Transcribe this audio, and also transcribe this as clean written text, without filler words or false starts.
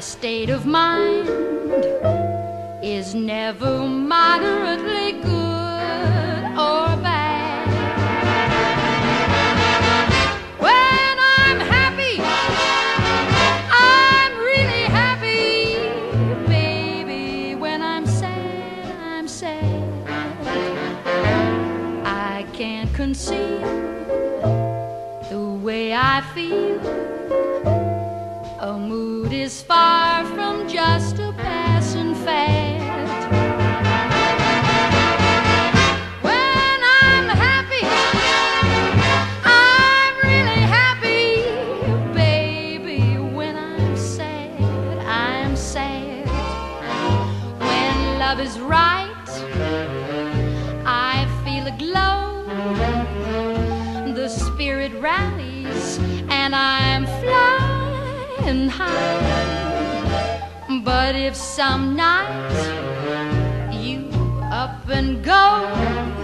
state of mind is never moderately good or bad. When I'm happy, I'm really happy, baby. When I'm sad, I'm sad. I can't conceal the way I feel. A mood is far from just a passing fad. When I'm happy, I'm really happy, baby. When I'm sad, When love is right, I feel a glow. The spirit rallies and I'm flying high. But if some night you up and go,